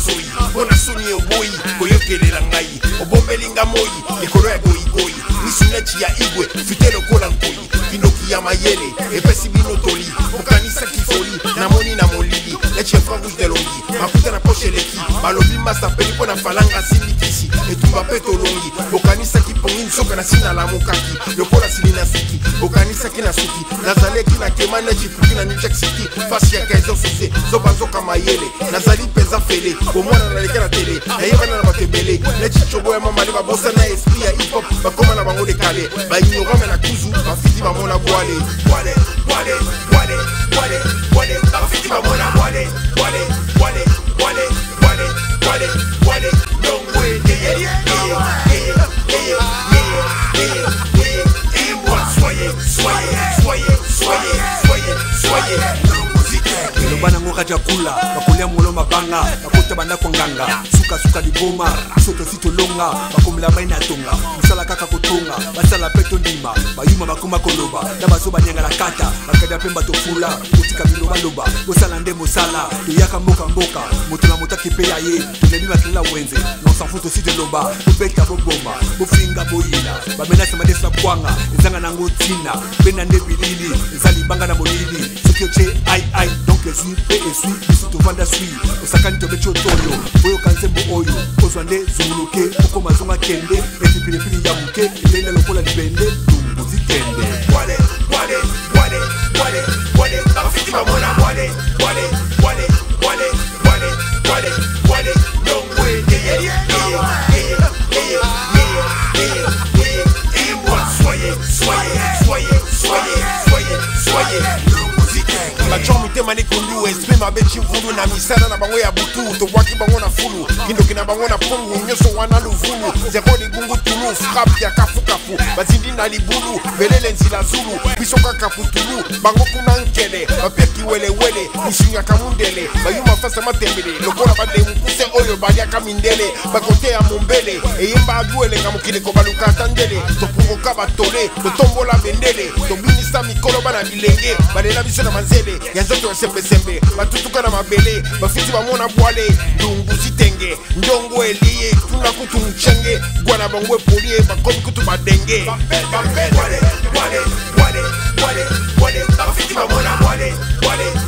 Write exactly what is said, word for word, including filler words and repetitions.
bazoi bona soni oboi koyokelela ngai obombelinga moi likolo ya goigoi misuneti ya igwe fute lokola nkoi kindoki ya mayele epesi bino toli okanisa kifoli namoni na molili neti efra rouge de longi makuta na poche eleki balobi masapeli mpo na falanga silikisi etumba mpe tolongi okanisaki pongi nsoka na sina la mokaki lokola sili na siki okanisaki na suki nazaleki na kema neti fuki na New Jack City fasi ya kaizo sose zoba nzoka mayele nazali mpenza fele bomwana naleka na tele nayebana na bato ebele neti chobo ya mamali babosa na esprit ya hip hop bakoma na bango dekale baignorame na kuzu bafiti bamona bwale bwale bwale bwale bwale bwale bafiti bamona bwale bwale bwale bwale bwale bwale bwale ndongo edeye soyez, soyez, soyez, soyez, soyez, soyez, soyez. Bana ngoka jakula, bakulia molo mabanga, bakota banda kwa nganga, suka suka liboma, soto sito longa, bakumla maina tonga, musala kaka kutunga, basala peto ndima, bayuma bakuma koloba, daba soba nyanga la kata, bakada pemba tofula, utika miloba loba, bosala nde mosala, tuyaka mboka mboka, motula motaki pe ya ye, tunebima kila wenze, non s'en fout aussi de loba, bobeka boboma, bofinga boyina, bamenasa madesa kwanga, nzanga nango tina, bena nde bilili, nzali banga na molili, sikioche ai ai, donc suis et suis ici to vanda suis osakani to becho toyo boyo kanzembo oyo kozwande zuluke uko mazonga kende eti pili pili ya muke ilenda lokola libende ndungu zitende wale wale wale wale wale bafiti mamona wale wale wale wale wale wale wale ndongo ede soyez soyez soyez soyez soyez soyez bachomu tema ni kundu esprit mabechi vundu na misana na bango ya butu to waki bango na fulu kindoki na bango na pungu nyoso wana luvulu zero de gungu tulu frappe ya kafu kafu bazindi na libulu velele nzila zulu bisoka kafu tulu bango kuna nkele bapeki wele wele nishinya kamundele bayuma fasa matembele lokola bade mukuse oyo balia kamindele bakote ya mumbele eyemba aduele ngamukile ko baluka tandele to provoka batole to tombola bendele to binisa mikolo bana bilenge balela biso na manzele yanzoto ya sembe sembe batutuka na mabele bafiti bamona bwale ndungu zitenge ndongo eliye tuna kutu mchenge gwana bangwe polie bakomi kutu badenge wale wale wale wale wale bafiti bamona bwale wale